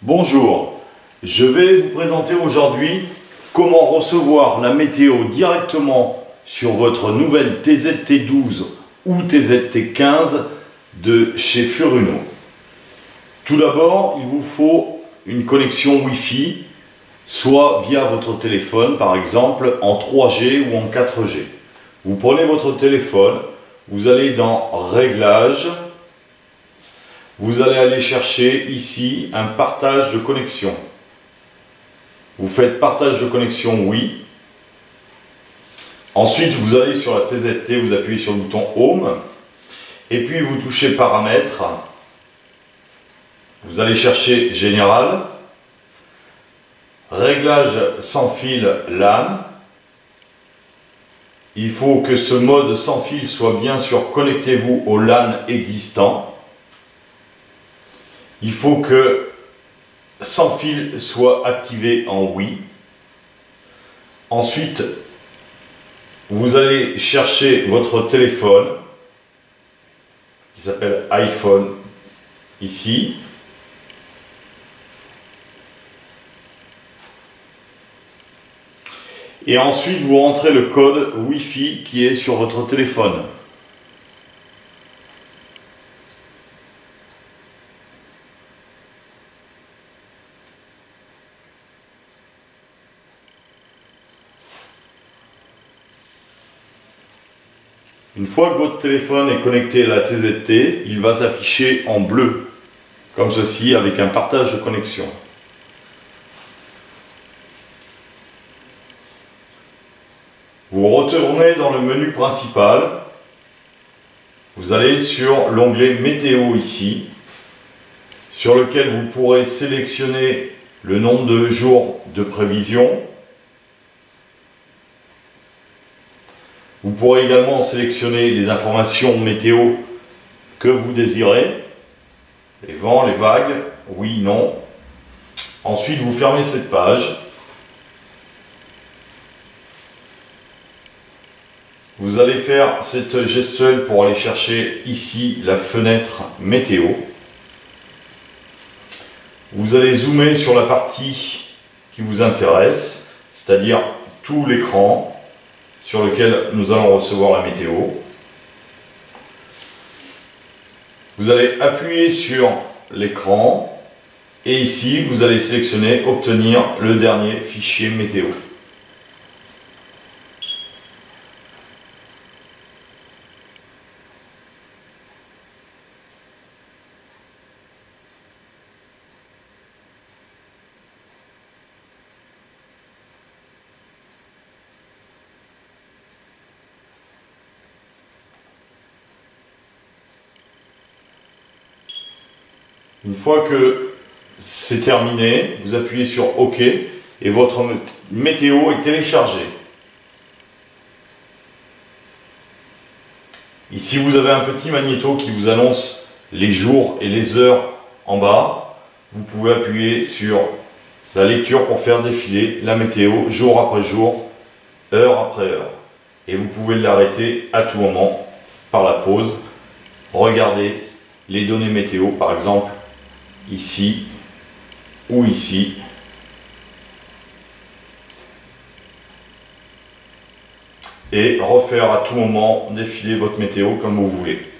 Bonjour, je vais vous présenter aujourd'hui comment recevoir la météo directement sur votre nouvelle TZT12 ou TZT15 de chez Furuno. Tout d'abord, il vous faut une connexion Wi-Fi, soit via votre téléphone par exemple en 3G ou en 4G. Vous prenez votre téléphone, vous allez dans Réglages, vous allez aller chercher ici un partage de connexion. Vous faites partage de connexion oui. Ensuite, vous allez sur la TZT, vous appuyez sur le bouton Home. Et puis, vous touchez Paramètres. Vous allez chercher Général. Réglage sans fil LAN. Il faut que ce mode sans fil soit bien sûr connectez-vous au LAN existant. Il faut que sans fil soit activé en oui. Ensuite, vous allez chercher votre téléphone qui s'appelle iPhone ici. Et ensuite, vous rentrez le code Wi-Fi qui est sur votre téléphone. Une fois que votre téléphone est connecté à la TZT, il va s'afficher en bleu, comme ceci, avec un partage de connexion. Vous retournez dans le menu principal, vous allez sur l'onglet météo ici, sur lequel vous pourrez sélectionner le nombre de jours de prévision. Vous pourrez également sélectionner les informations météo que vous désirez, les vents, les vagues, oui, non. Ensuite, vous fermez cette page. Vous allez faire cette gestuelle pour aller chercher ici la fenêtre météo. Vous allez zoomer sur la partie qui vous intéresse, c'est-à-dire tout l'écran sur lequel nous allons recevoir la météo. Vous allez appuyer sur l'écran et ici vous allez sélectionner obtenir le dernier fichier météo. Une fois que c'est terminé, vous appuyez sur OK et votre météo est téléchargée. Ici, vous avez un petit magnéto qui vous annonce les jours et les heures en bas. Vous pouvez appuyer sur la lecture pour faire défiler la météo jour après jour, heure après heure. Et vous pouvez l'arrêter à tout moment par la pause. Regardez les données météo, par exemple, ici ou ici. Et refaire à tout moment défiler votre météo comme vous voulez.